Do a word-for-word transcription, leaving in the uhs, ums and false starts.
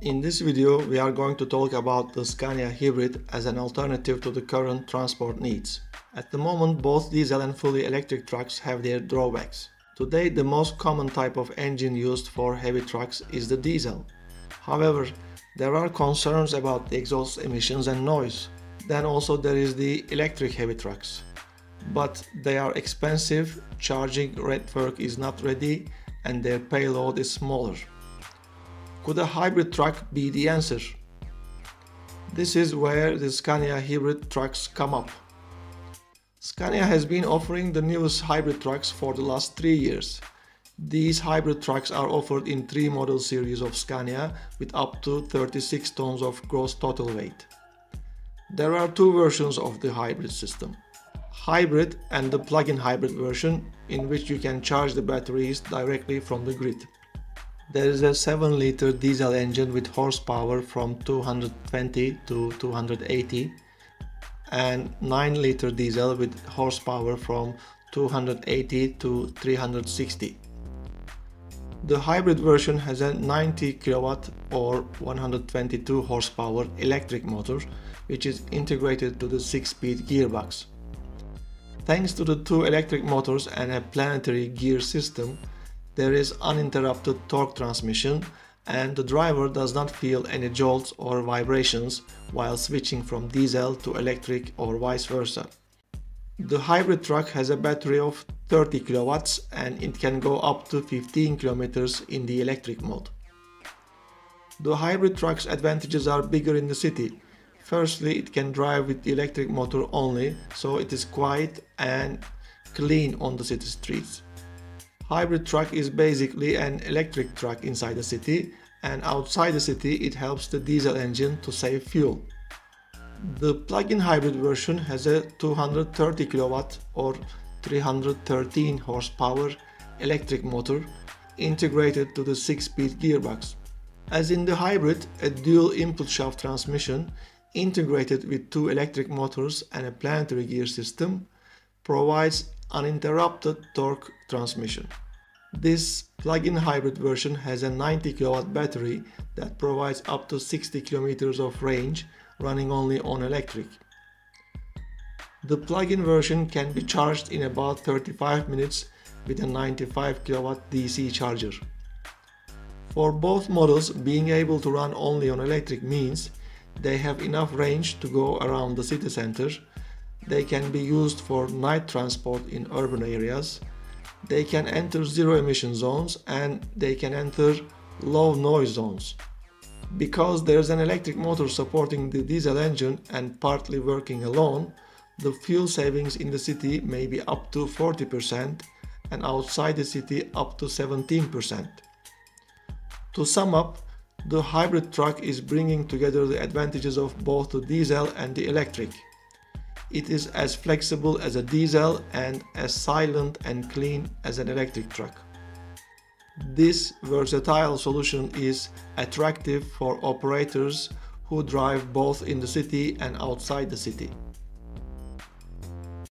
In this video, we are going to talk about the Scania Hybrid as an alternative to the current transport needs. At the moment, both diesel and fully electric trucks have their drawbacks. Today, the most common type of engine used for heavy trucks is the diesel. However, there are concerns about the exhaust emissions and noise. Then also there is the electric heavy trucks. But they are expensive, charging network is not ready, and their payload is smaller. Could a hybrid truck be the answer? This is where the Scania Hybrid trucks come up. Scania has been offering the newest hybrid trucks for the last three years. These hybrid trucks are offered in three model series of Scania with up to thirty-six tons of gross total weight. There are two versions of the hybrid system. Hybrid and the plug-in hybrid version, in which you can charge the batteries directly from the grid. There is a seven liter diesel engine with horsepower from two hundred twenty to two hundred eighty and nine liter diesel with horsepower from two hundred eighty to three hundred sixty. The hybrid version has a ninety kilowatt or one hundred twenty-two horsepower electric motor, which is integrated to the six-speed gearbox. Thanks to the two electric motors and a planetary gear system, there is uninterrupted torque transmission, and the driver does not feel any jolts or vibrations while switching from diesel to electric or vice versa. The hybrid truck has a battery of thirty kilowatts and it can go up to fifteen kilometers in the electric mode. The hybrid truck's advantages are bigger in the city. Firstly, it can drive with the electric motor only, so it is quiet and clean on the city streets. Hybrid truck is basically an electric truck inside the city, and outside the city it helps the diesel engine to save fuel. The plug-in hybrid version has a two hundred thirty kilowatt or three hundred thirteen horsepower electric motor integrated to the six-speed gearbox. As in the hybrid, a dual input shaft transmission integrated with two electric motors and a planetary gear system provides uninterrupted torque transmission. This plug-in hybrid version has a ninety kilowatt battery that provides up to sixty kilometers of range, running only on electric. The plug-in version can be charged in about thirty-five minutes with a ninety-five kilowatt D C charger. For both models, being able to run only on electric means they have enough range to go around the city center. They can be used for night transport in urban areas. They can enter zero emission zones and they can enter low noise zones. Because there is an electric motor supporting the diesel engine and partly working alone, the fuel savings in the city may be up to forty percent and outside the city up to seventeen percent. To sum up, the hybrid truck is bringing together the advantages of both the diesel and the electric. It is as flexible as a diesel and as silent and clean as an electric truck. This versatile solution is attractive for operators who drive both in the city and outside the city.